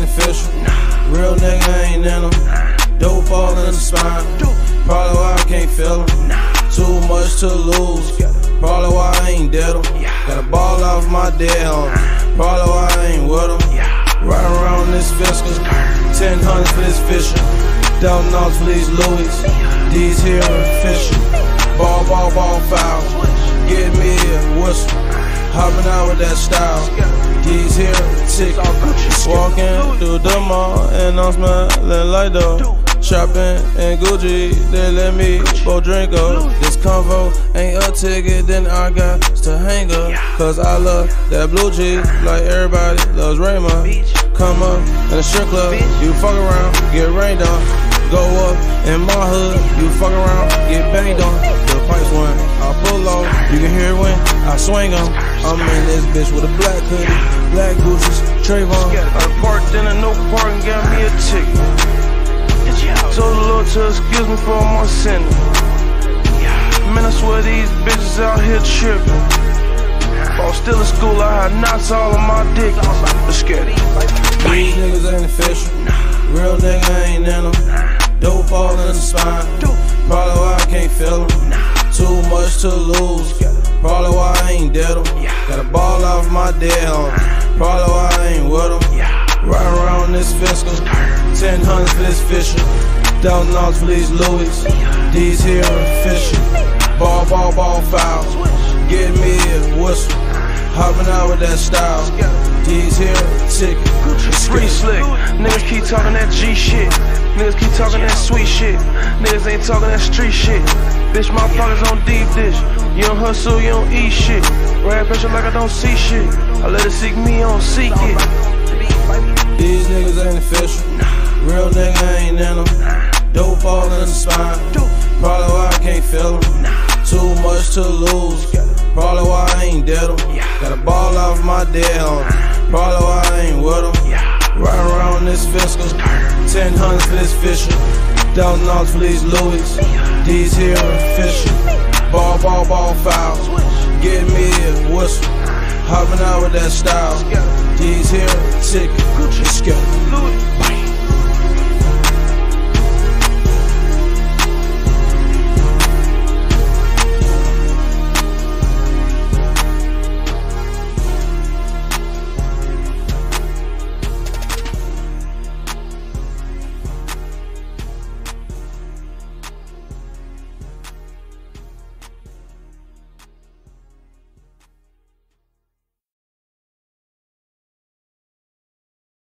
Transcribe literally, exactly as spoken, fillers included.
official. Real nigga ain't in them. Dope all in the spine. Probably why I can't feel them. Too much to lose. Probably why I ain't dead them. Got a ball off my dead home. Probably why I ain't with them. Right around this fiscal. Ten hundreds for this fishing. Thousand dollars for these Louis. These here official. Ball, ball, ball foul. Give me a whistle. Hopping out with that style. These here tickets. Walking through the mall and I'm smelling like dough. Shopping in Gucci, they let me go drink up. This convo ain't a ticket, then I got to hang up. Cause I love that blue cheese, like everybody loves Raymond. Come up in a strip club, you fuck around, get rained on. Go up in my hood, you fuck around, get banged on. The pipes when I pull off, you can hear it when I swing on. I'm in this bitch with a black hoodie, black Gucci's, Trayvon. I parked in a no parking, got me a ticket. Told the Lord to excuse me for all my sin. Man, I swear these bitches out here tripping. While still in school, I had knots all on my dick. I'm scared. These niggas ain't official. Real nigga ain't in them. Dope all in the spine. Probably why I can't feel them. Too much to lose. Probably why I ain't dead them. Got a ball off my dead home. Probably why I ain't with them. Right around this fiscal. Ten hundreds for this fishing. Thousand dollars for these Louis. These here official. Ball, ball, ball foul. Give me a whistle. Hopping out with that style. These here tickets. Free slick. Niggas keep talking that G shit. Niggas keep talking that sweet shit. Niggas ain't talking that street shit. Bitch, my pockets on deep dish. You don't hustle, you don't eat shit. Rap pressure like I don't see shit. I let it seek me, I don't seek it. These niggas ain't official. Real nigga ain't in them. Dope all in the spine. Probably why I can't feel them. Too much to lose. Probably why I ain't dead them. Got a ball off my dead home. Probably why I ain't with them. Right around this fiscal. Ten hundreds for this fishing. Thousand dollars for these Louis. These here official. Ball, ball, ball foul. Give me a whistle. Hopping out with that style. These here